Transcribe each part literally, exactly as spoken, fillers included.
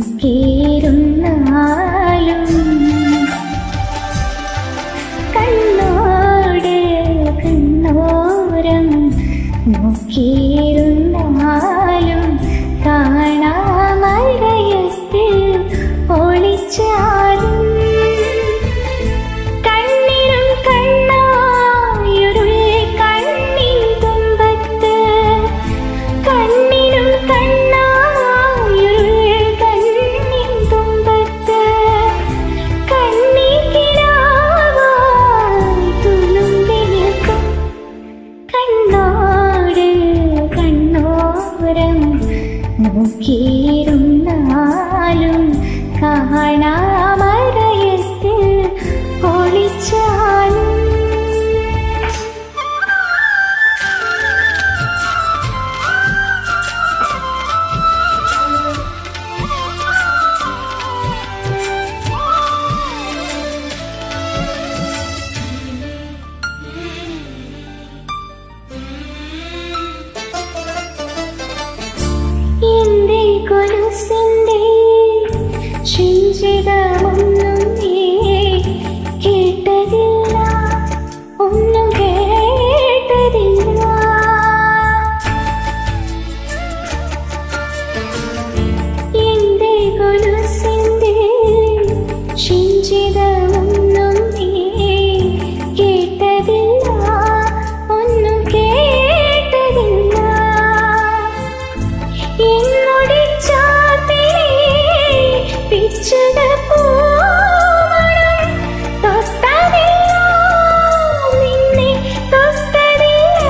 നോക്കിയിരുന്നാലും കണ്ണോട് കണ്ണോരം നോക്കിയിരുന്നാലും കാണാമഴയത്ത് ഒളിച്ചാലും കണ്ണിനും കണ്ണായൊരു കണ്ണിൻ തുമ്പത്ത് കണ്ണിനും കണ്ണായൊരു കണ്ണിൻ തുമ്പത്ത് കണ്ണിക്കിനാവായി തുളുമ്പി നിൽക്കും കണ്ണോട് കണ്ണോരം നോക്കിയിരുന്നാലും കാണാമഴയത്ത് ഒളിച്ചാലും എന്റെ കൊലുസിന്റെ ശിഞ്ചിതമൊന്നും നീ കേട്ടതില്ല ഒന്നും കേട്ടതില്ല എന്റെ കൊലുസിന്റെ ശിഞ്ചിതമൊന്നും നീ കേട്ടതില്ല ഒന്നും കേട്ടതില്ല എന്നോട് ചാത്തിനെ പിച്ചട പൂവണം തൊട്ടതില്ല നിന്നെ തൊട്ടതില്ല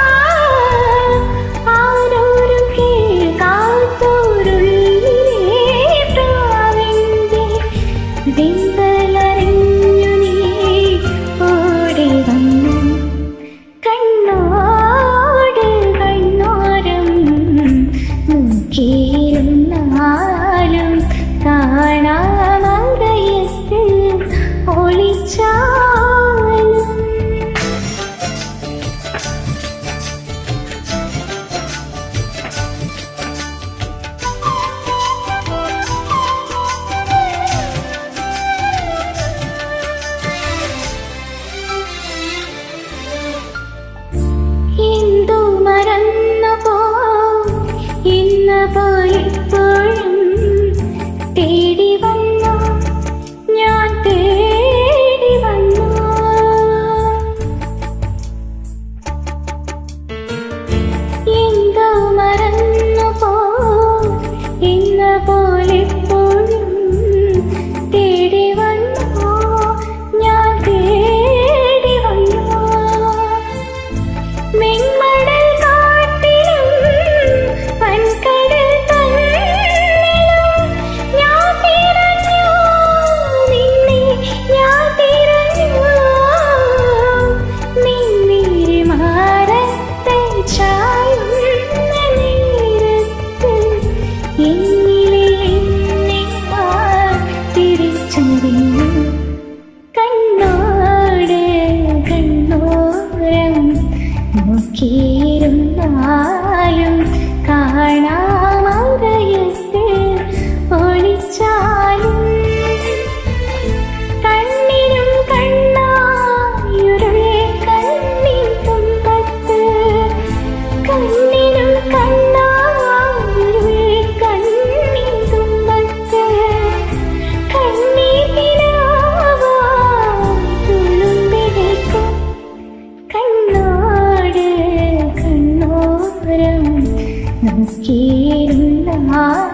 ആരോരും കേൾക്കാത്തോരുള്ളിലെ പ്രാവിന്റെ വെമ്പലറിഞ്ഞു നീ ഓടി വന്നു കണ്ണോട് കണ്ണോരം നോക്കിയിരുന്നാലും കാണാമഴയത്ത് ഒളിച്ചാലും എന്തു മറന്നു പോ ഇന്ന് പോയിപ്പോഴും തേടി വന്നു ഞാൻ തേടി വന്നു എന്തോ മറന്നു പോ ഇന്ന് പോലെപ്പോഴും തേടി വന്നു ഞാൻ തേടി വന്നു മെന്മടൽ കാട്ടിലും വൻകടൽ തന്നിലും ഞാൻ തിരഞ്ഞു നിന്നെ ഞാൻ തിരഞ്ഞു നിന്നിൽ മാറത്തെ ചായുന്ന നേരത്ത് എന്നിലെ എന്നെ തിരിച്ചറിഞ്ഞു കണ്ണോട് കണ്ണോരം നോക്കിയിരുന്നാലും കാണാമഴയത്ത് ഒളിച്ചാലും കണ്ണിനും കണ്ണായൊരു കണ്ണിൻ തുമ്പത്ത് കണ്ണിനും കണ്ണായൊരു കണ്ണിൻ തുമ്പത്ത് കണ്ണിക്കിനാവായി തുളുമ്പി നിൽക്കും കണ്ണോട് കണ്ണോരം നോക്കിയിരുന്ന